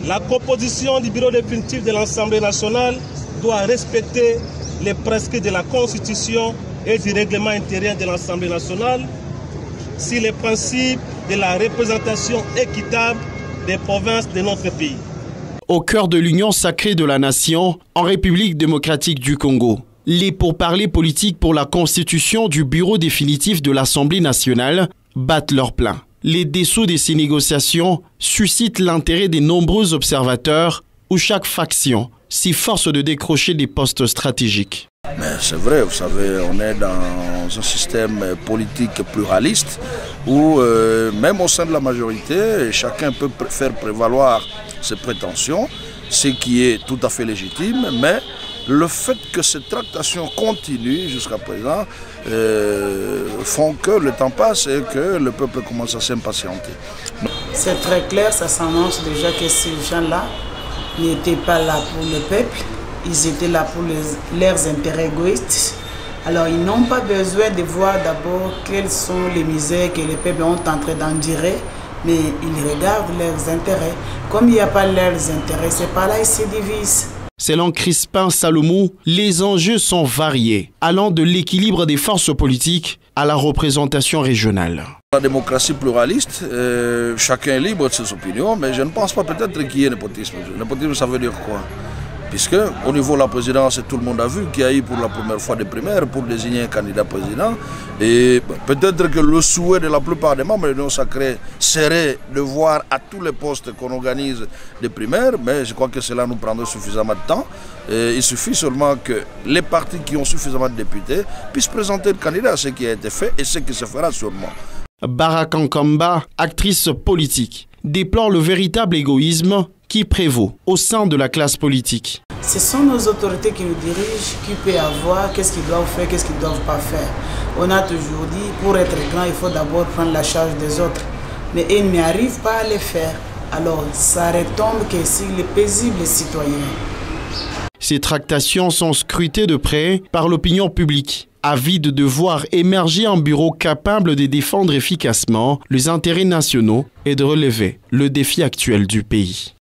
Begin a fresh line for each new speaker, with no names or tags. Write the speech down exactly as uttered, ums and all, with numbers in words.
La composition du bureau définitif de l'Assemblée nationale doit respecter les prescrits de la Constitution et du règlement intérieur de l'Assemblée nationale sur les principes de la représentation équitable des provinces de notre pays.
Au cœur de l'union sacrée de la nation, en République démocratique du Congo, les pourparlers politiques pour la constitution du bureau définitif de l'Assemblée nationale battent leur plein. Les dessous de ces négociations suscitent l'intérêt des nombreux observateurs où chaque faction s'efforce de décrocher des postes stratégiques.
C'est vrai, vous savez, on est dans un système politique pluraliste où euh, même au sein de la majorité, chacun peut faire prévaloir ses prétentions, ce qui est tout à fait légitime, mais le fait que cette tractation continue jusqu'à présent euh, font que le temps passe et que le peuple commence à s'impatienter.
C'est très clair, ça s'annonce déjà que ces gens-là n'étaient pas là pour le peuple, ils étaient là pour les, leurs intérêts égoïstes. Alors ils n'ont pas besoin de voir d'abord quelles sont les misères que les peuples ont en train d'endurer, mais ils regardent leurs intérêts. Comme il n'y a pas leurs intérêts, c'est pas là ils se divisent.
Selon Crispin Salomou, les enjeux sont variés, allant de l'équilibre des forces politiques à la représentation régionale.
La démocratie pluraliste, euh, chacun est libre de ses opinions, mais je ne pense pas peut-être qu'il y ait népotisme. Népotisme, ça veut dire quoi? Puisque au niveau de la présidence, tout le monde a vu qu'il y a eu pour la première fois des primaires pour désigner un candidat président. Et peut-être que le souhait de la plupart des membres de l'Union sacrée serait de voir à tous les postes qu'on organise des primaires, mais je crois que cela nous prendrait suffisamment de temps. Et il suffit seulement que les partis qui ont suffisamment de députés puissent présenter le candidat, ce qui a été fait et ce qui se fera sûrement.
Barakankamba, actrice politique, déplore le véritable égoïsme qui prévaut au sein de la classe politique.
Ce sont nos autorités qui nous dirigent, qui peuvent avoir, qu'est-ce qu'ils doivent faire, qu'est-ce qu'ils ne doivent pas faire. On a toujours dit, pour être grand, il faut d'abord prendre la charge des autres. Mais ils n'arrivent pas à le faire. Alors, ça retombe que sur les paisibles citoyens.
Ces tractations sont scrutées de près par l'opinion publique, avide de voir émerger un bureau capable de défendre efficacement les intérêts nationaux et de relever le défi actuel du pays.